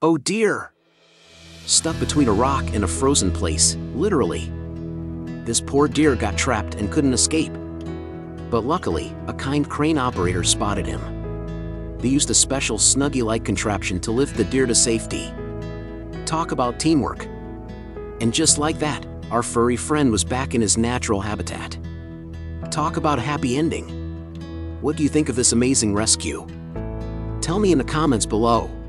Oh dear! Stuck between a rock and a frozen place, literally. This poor deer got trapped and couldn't escape. But luckily, a kind crane operator spotted him. They used a special Snuggie-like contraption to lift the deer to safety. Talk about teamwork. And just like that, our furry friend was back in his natural habitat. Talk about a happy ending. What do you think of this amazing rescue? Tell me in the comments below.